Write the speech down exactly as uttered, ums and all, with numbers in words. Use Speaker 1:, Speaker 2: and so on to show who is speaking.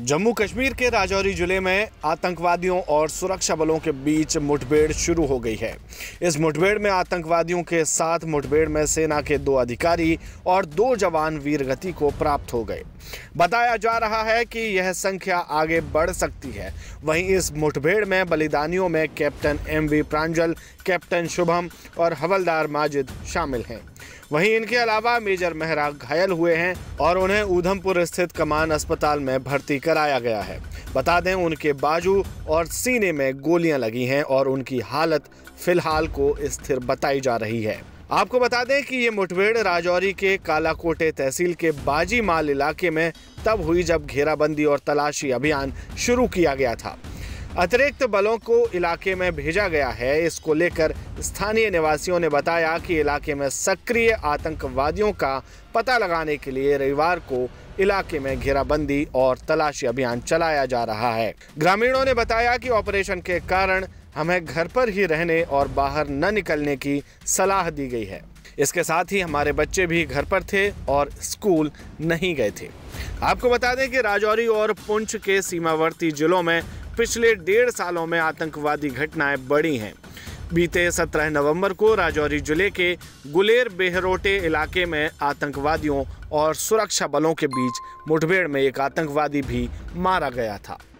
Speaker 1: जम्मू कश्मीर के राजौरी जिले में आतंकवादियों और सुरक्षा बलों के बीच मुठभेड़ शुरू हो गई है। इस मुठभेड़ में आतंकवादियों के साथ मुठभेड़ में सेना के दो अधिकारी और दो जवान वीरगति को प्राप्त हो गए। बताया जा रहा है कि यह संख्या आगे बढ़ सकती है। वहीं इस मुठभेड़ में बलिदानियों में captain M V Pranjal, captain Shubham और हवलदार माजिद शामिल हैं। वहीं इनके अलावा मेजर मेहरा घायल हुए हैं और उन्हें ऊधमपुर स्थित कमान अस्पताल में भर्ती कराया गया है। बता दें, उनके बाजू और सीने में गोलियां लगी हैं और उनकी हालत फिलहाल को स्थिर बताई जा रही है। आपको बता दें कि ये मुठभेड़ राजौरी के कालाकोटे तहसील के बाजी माल इलाके में तब हुई जब घेराबंदी और तलाशी अभियान शुरू किया गया था। अतिरिक्त बलों को इलाके में भेजा गया है। इसको लेकर स्थानीय निवासियों ने बताया कि इलाके में सक्रिय आतंकवादियों का पता लगाने के लिए रविवार को इलाके में घेराबंदी और तलाशी अभियान चलाया जा रहा है। ग्रामीणों ने बताया कि ऑपरेशन के कारण हमें घर पर ही रहने और बाहर न निकलने की सलाह दी गई है। इसके साथ ही हमारे बच्चे भी घर पर थे और स्कूल नहीं गए थे। आपको बता दें कि राजौरी और पुंछ के सीमावर्ती जिलों में पिछले डेढ़ सालों में आतंकवादी घटनाएं बढ़ी हैं। बीते सत्रह नवंबर को राजौरी जिले के गुलेर बेहरोटे इलाके में आतंकवादियों और सुरक्षा बलों के बीच मुठभेड़ में एक आतंकवादी भी मारा गया था।